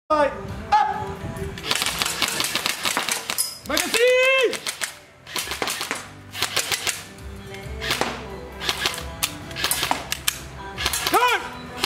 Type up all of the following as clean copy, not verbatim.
Up! Magazine! Turn!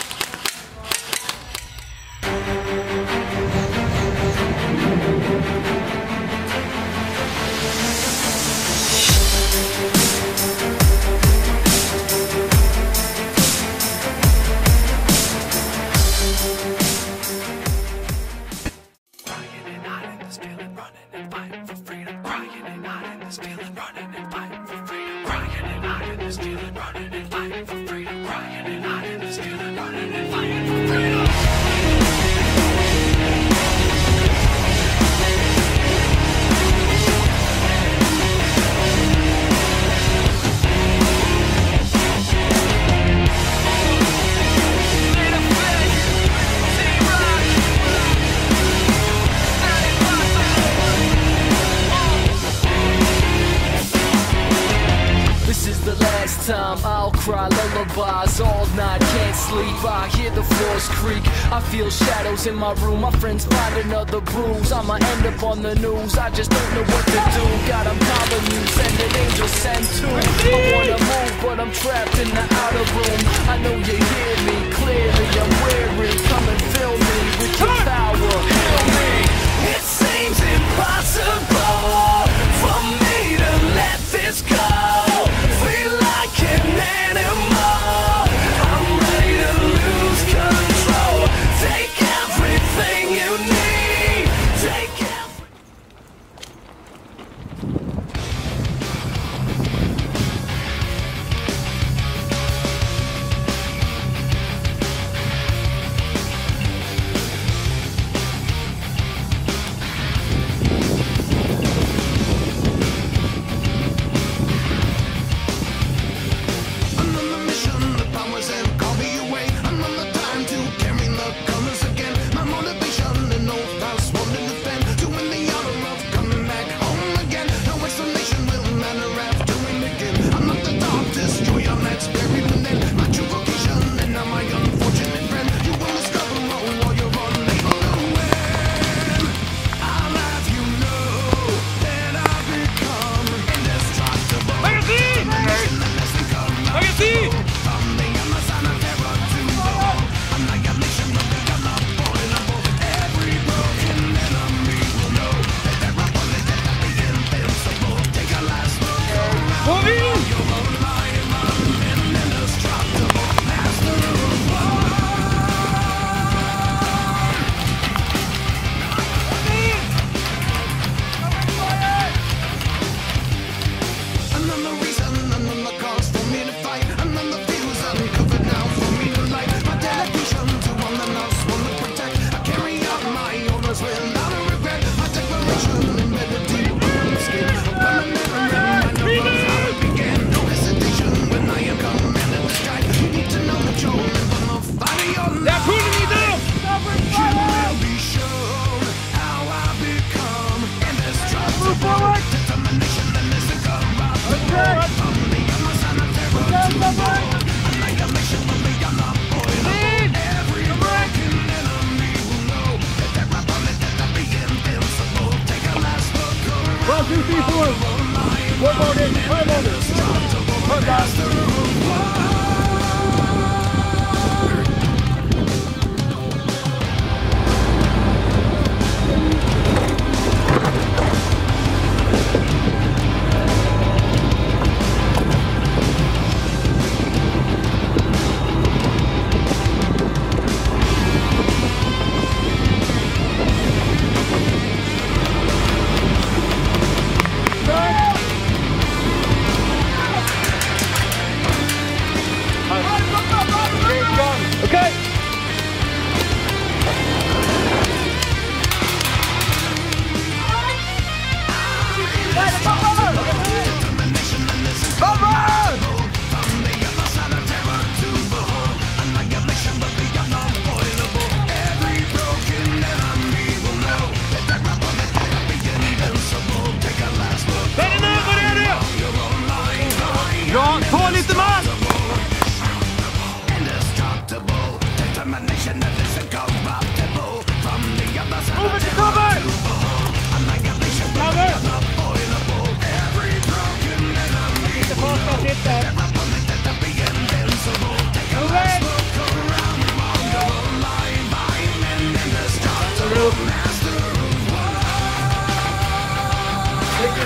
Time I'll cry lullabies all night, can't sleep, I hear the floors creak, I feel shadows in my room, my friends find another bruise, I'ma end up on the news, I just don't know what to do, God I'm calling you, send an angel sent to, I wanna move but I'm trapped in the outer room, I know you hear me clearly, I'm weary, come and fill me with your power, heal me. It seems impossible for me to let this go. Feel like an animal. I'm ready to lose control. Take everything you need. Take everything.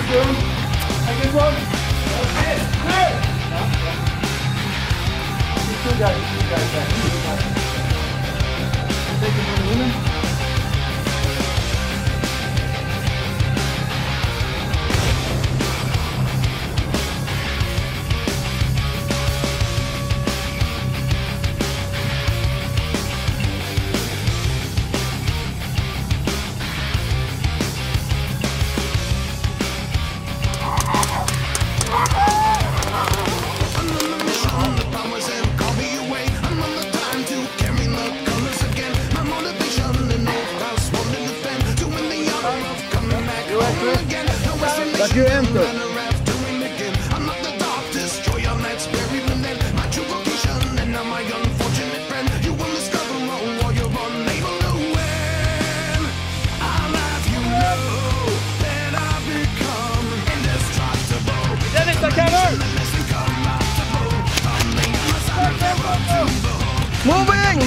soon. Second one. Okay. Clear. Two guys back. Take it from the women. But you enter. I'm not the dark destroyer, let's bury them then. My true vocation and now my unfortunate friend. You will discover while you're unable to win. I'll have you know that I've become indestructible. Dennis, the cover! Moving!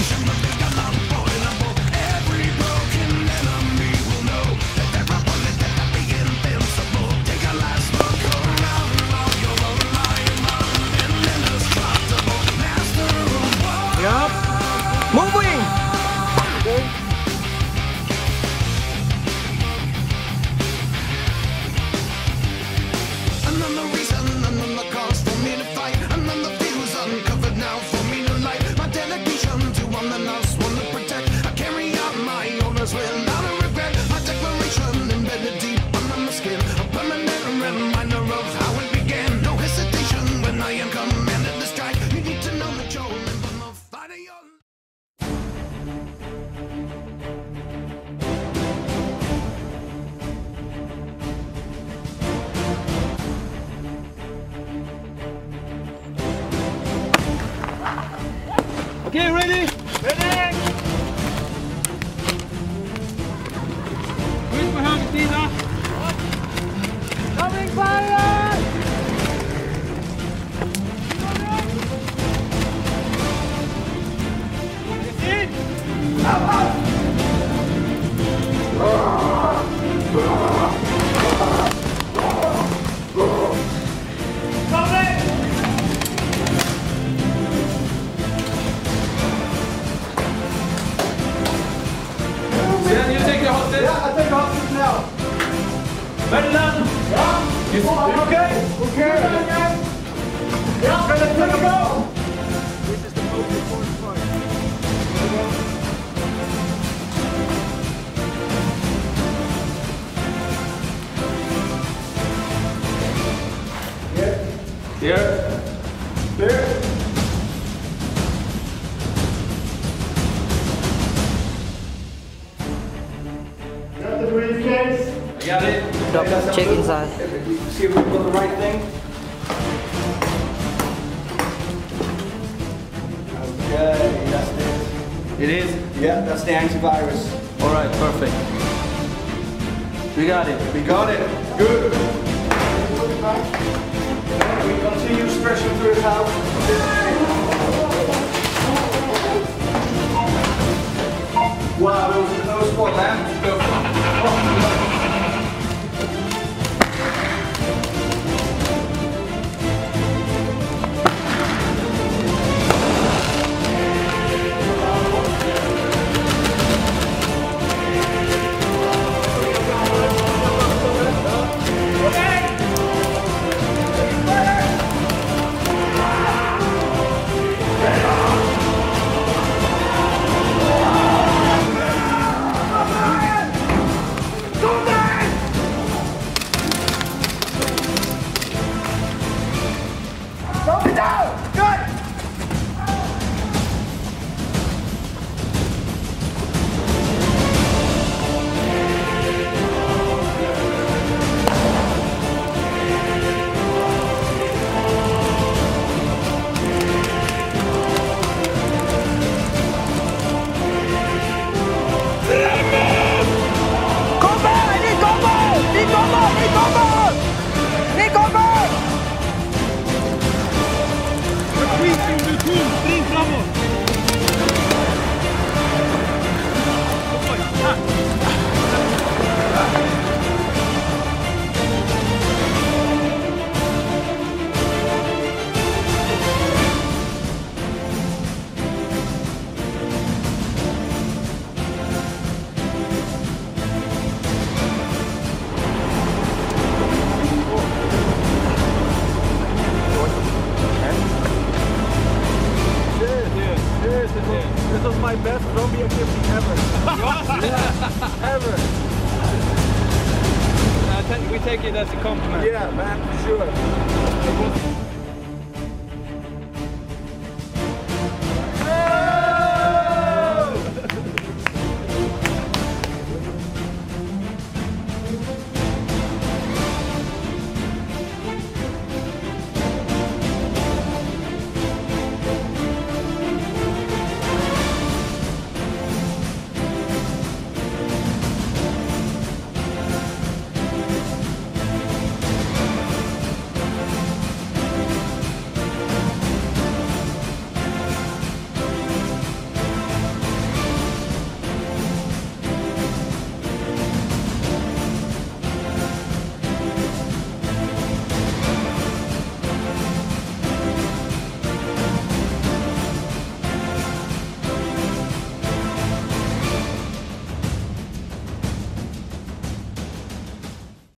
Moving! Okay. Another reason, another cause for me to fight. Another fuse uncovered now for me to light. My dedication to one that loves, one to protect. I carry out my orders without a regret. My declaration embedded deep under my skin. A permanent reminder of how it began. No hesitation when I am commanded to strike. You need to know that you're in the fight of your life. Okay, ready? Ready! Who's behind the Tina? Coming fire! In! Up! You take the hostage? Yeah, I take the hostage now. Ferdinand? Yeah? You okay? Okay. Yeah, let's go. This is the most important part. Here. Here. Got the briefcase? I got it. Check inside. See if we put the right thing. Okay, that's it. It is? Yeah, that's the antivirus. Alright, perfect. We got it. We got it. Good. We continue stretching through his house. Wow, that was a close one, man. Go. Ever. We take it as a compliment. Yeah, man, for sure.